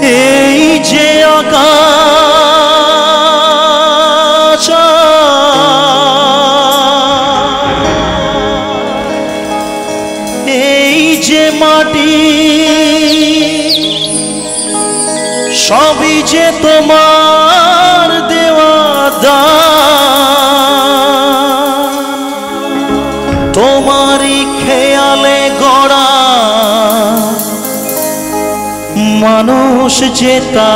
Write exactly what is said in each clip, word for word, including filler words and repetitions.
এই যে আকাশ এই যে মাটি সবই যে তোমার দেওয়া দান, তোমারই খেয়ালে গড়া মানুষ যে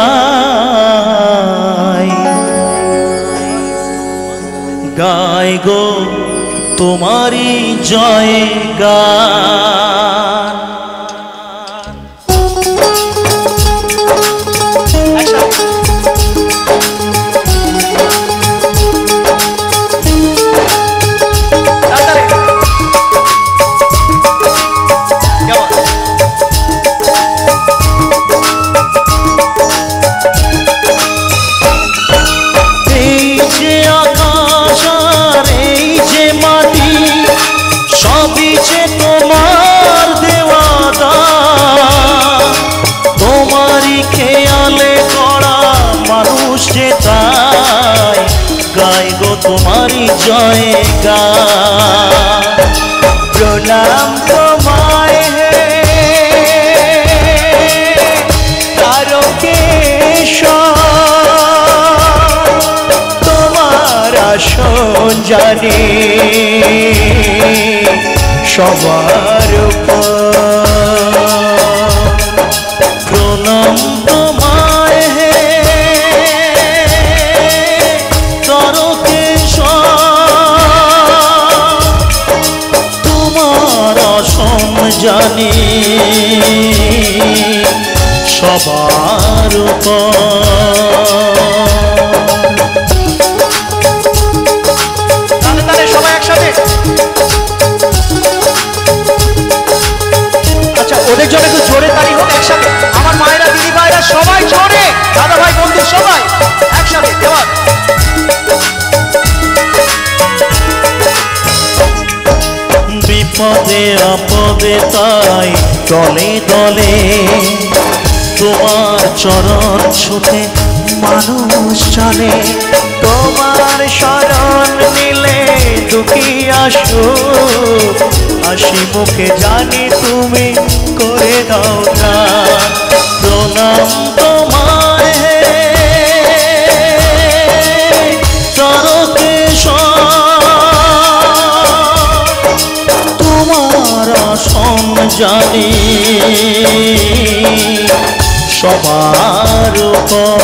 তাই গায় গো তোমারই জয় গান। তোমারি জয় গান। প্রণাম তোমায় হে তারকেশ্বর, তোমার আসন জানি সবার উপর। প্রণাম তোমায় হে জানি সবার উপর। তাহলে তাহলে সবাই একসাথে। আচ্ছা ওদের জন্য একটু জোরে তালি হোক একসাথে। আমার মায়েরা দিদি ভাইরা সবাই জোরে, দাদা ভাই বন্ধু সবাই একসাথে দেওয়া। বিপদে আপদে তাই দলে দলে তোমার চরণ ছুটে মানুষ চলে। তোমার শরণ নিলে দুঃখী আসো, হাসি মুখে জানি তুমি করে দাও না। প্রণাম তোমায় হে জানি সবার উপর।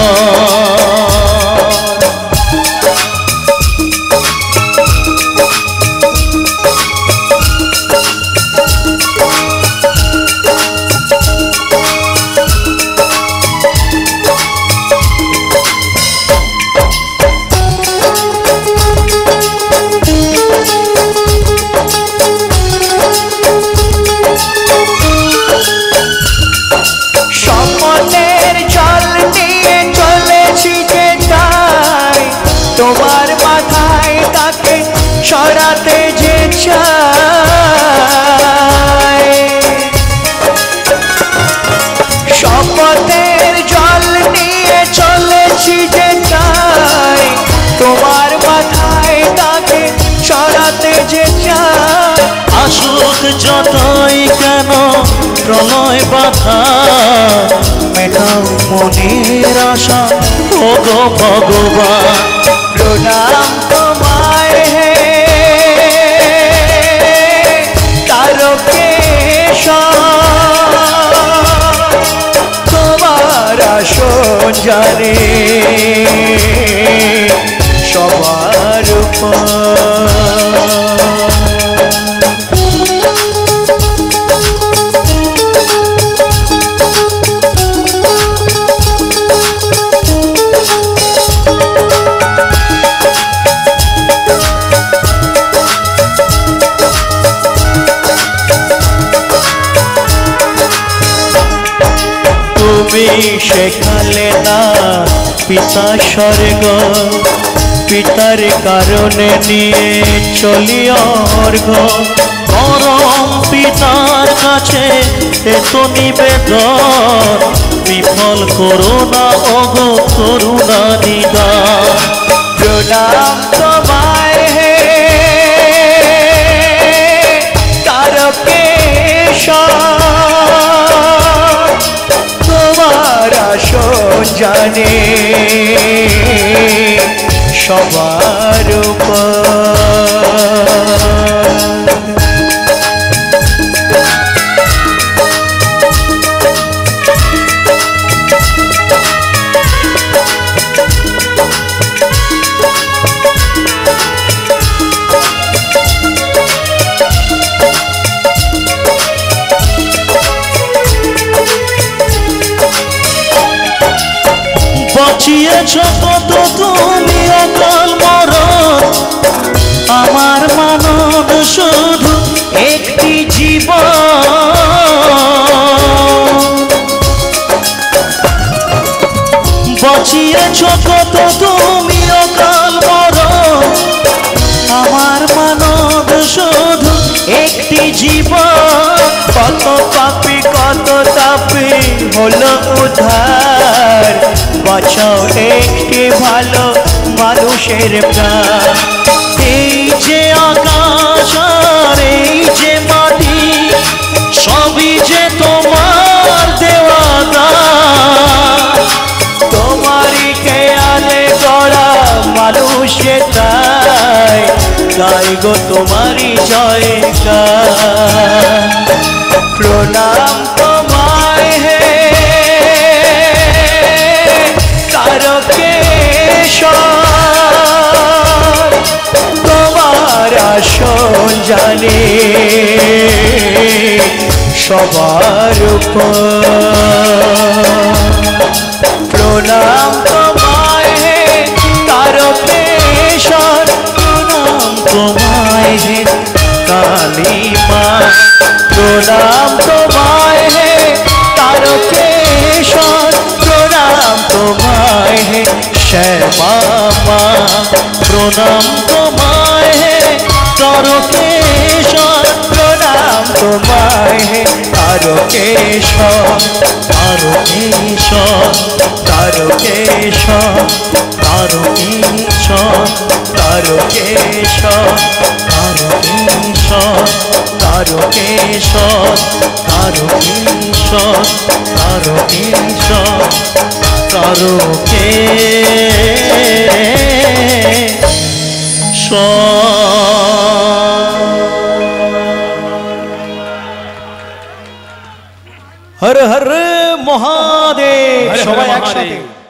তোমার মাথায় তাকে সরাতে যে চায়, শপথের জল নিয়ে চলেছি যে চাই। তোমার মাথায় তাকে সরাতে যে চায়। আসুক যতই কেন প্রলয় বাধা, মেটাও মনের আশা ও গো ভগবান। প্রণাম তোমায় হে তারকেশ্বর, তোমার আসন জানে সবার উপর। তুমি শেখালে না পিতা স্বর্গ, পিতার কারণে নিয়ে চলি অর্ঘ। পরম পিতার কাছে এত নিবেদন, বিফল করো না ওগো করুণা নিদান। প্রণাম তোমায় হে তারকেশ্বর, তোমার আসন জানে সবার উপর। বাঁচিয়েছ কত তুমি অকাল মরণ, আমার মানব শুধু একটি জীবন। বাঁচিয়েছ কত তুমি অকাল মরণ, আমার মানব শুধু একটি জীবন। কত পাপী কত তাপী হলো উদ্ধার, বাঁচাও একটি ভালো মানুষের প্রাণ। এই যে আকাশ আর এই যে মাটি সবই যে তোমার দেওয়া দান। তোমারই খেয়ালে গড়া মানুষে তাই গাই গো তোমারই জয়গান। প্রণাম তোমায় হে তারকেশ্বর, তোমার আসন জানে সবার উপর। প্রণাম তোমায় হে তারকেশ্বর, প্রণাম তোমায় হে কালী মা। প্রণাম তোমায় হে তারকেশ্বর, প্রণাম তোমায় হে শ্যামা মা। প্রণাম তোমায় হে তারকেশ্বর, প্রণাম তোমায় হে তারকেশ্বর, তারকেশ্বর তারকেশ্বর, তারকেশ্বর তারকেশ্বর, তারকেশ্বর তারকেশ্বর, তারকেশ্বর তারকেশ্বর তারকেশ্বর। হর হর মহাদেব। হর হর সবাই মহাদেব। একসাথে।